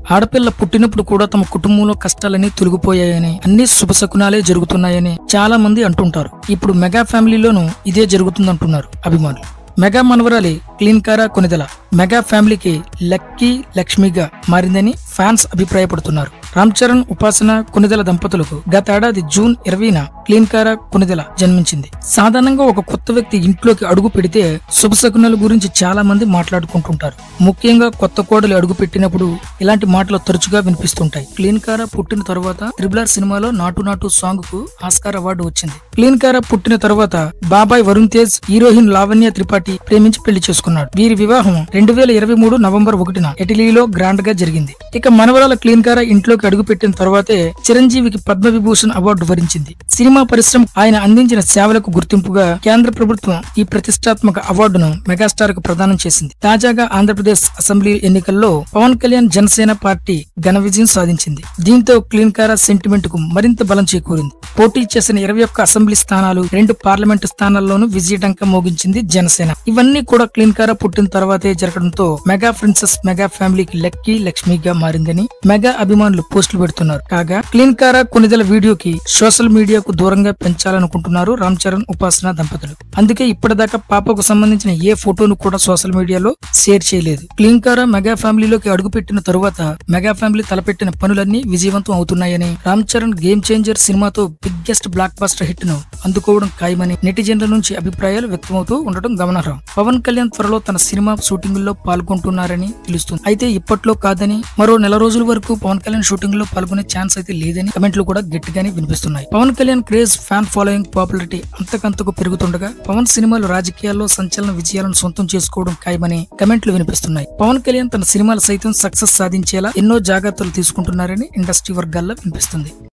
ఆడపిల్ల పుట్టినప్పుడు కూడా తమ కుటుంబంలో కష్టాలన్నీ తొలగిపోయాయని, అన్ని శుభశకునాలే జరుగుతున్నాయని చాలా మంది అంటుంటారు. ఇప్పుడు మెగా ఫ్యామిలీలోనూ ఇదే జరుగుతుందంటున్నారు అభిమానులు. మెగా మనవరాలి క్లీన్కారా కొనిదెల మెగా ఫ్యామిలీకి లక్కీ లక్ష్మిగా మారిందని ఫ్యాన్స్ అభిప్రాయపడుతున్నారు. రామ్ చరణ్, ఉపాసన కొనిదెల దంపతులకు గత ఏడాది జూన్ 20న క్లీన్కారా కొనిదెల జన్మించింది. సాధారణంగా ఒక కొత్త వ్యక్తి ఇంట్లోకి అడుగు పెడితే శుభశకునాల గురించి చాలా మంది మాట్లాడుకుంటుంటారు. ముఖ్యంగా కొత్త కోడలు అడుగు పెట్టినప్పుడు ఇలాంటి మాటలు తరచుగా వినిపిస్తుంటాయి. క్లీన్కారా పుట్టిన తర్వాత RRR సినిమాలో నాటు నాటు సాంగ్ కు ఆస్కార్ అవార్డు వచ్చింది. క్లీన్కారా పుట్టిన తర్వాత బాబాయ్ వరుణ్ తేజ్ హీరోయిన్ లావణ్య త్రిపాఠి ప్రేమించి పెళ్లి చేసుకున్నాడు. వీరి వివాహం 2023 నవంబర్ 1న ఇటలీలో గ్రాండ్ గా జరిగింది. ఇక మనవరాల క్లీన్కారా ఇంట్లోకి అడుగు పెట్టిన తర్వాతే చిరంజీవికి పద్మవిభూషణ్ అవార్డు వరించింది. సినిమా పరిశ్రమ ఆయన అందించిన సేవలకు గుర్తింపుగా కేంద్ర ప్రభుత్వం ఈ ప్రతిష్టాత్మక అవార్డును మెగాస్టార్ కు ప్రదానం చేసింది. తాజాగా ఆంధ్రప్రదేశ్ అసెంబ్లీ ఎన్నికల్లో పవన్ కళ్యాణ్ జనసేన పార్టీ ఘన విజయం సాధించింది. దీంతో క్లీన్కారా సెంటిమెంట్ కు మరింత బలం చేకూరింది. పోటీ చేసిన 21 అసెంబ్లీ స్థానాలు, 2 పార్లమెంటు స్థానాల్లోనూ విజయడంక మోగించింది జనసేన. ఇవన్నీ కూడా క్లీన్కారా పుట్టిన తర్వాతే జరగడంతో మెగా ప్రిన్సెస్ మెగా ఫ్యామిలీకి లక్కీ లక్ష్మిగా మారిందని మెగా అభిమానులు పోస్టులు పెడుతున్నారు. కాగా క్లీన్కారా కొనిదెల వీడియోకి సోషల్ మీడియాకు దూరంగా పెంచాలనుకుంటున్నారు రామ్ చరణ్, ఉపాసన దంపతులు. అందుకే ఇప్పటిదాకా పాపకు సంబంధించిన ఏ ఫోటోను కూడా సోషల్ మీడియాలో షేర్ చేయలేదు. క్లీన్కారా మెగా ఫ్యామిలీలోకి అడుగుపెట్టిన తరువాత మెగా ఫ్యామిలీ తలపెట్టిన పనులన్నీ విజయవంతం అవుతున్నాయని, రామ్ చరణ్ గేమ్ చేంజర్ సినిమాతో బిగ్గెస్ట్ బ్లాక్ బస్టర్ హిట్ ను అందుకోవడం ఖాయమని నెటిజన్ల నుంచి అభిప్రాయాలు వ్యక్తమవుతూ ఉండటం గమనార్హం. పవన్ కళ్యాణ్ త్వరలో తన సినిమా షూటింగ్ లో పాల్గొంటున్నారని తెలుస్తుంది. అయితే ఇప్పట్లో కాదని, మరో నెల రోజుల వరకు పవన్ కళ్యాణ్ షూటింగ్ లో పాల్గొనే ఛాన్స్ అయితే లేదని కమెంట్లు కూడా గట్టిగానే వినిపిస్తున్నాయి. Pawan Kalyan craze, fan following, popularity అంతకంతకు పెరుగుతుండగా పవన్ సినిమాలు రాజకీయాల్లో సంచలన విజయాలను సొంతం చేసుకోవడం ఖాయమని కమెంట్లు వినిపిస్తున్నాయి. పవన్ కళ్యాణ్ తన సినిమాలు సైతం సక్సెస్ సాధించేలా ఎన్నో జాగ్రత్తలు తీసుకుంటున్నారని ఇండస్ట్రీ వర్గాల్లో వినిపిస్తుంది.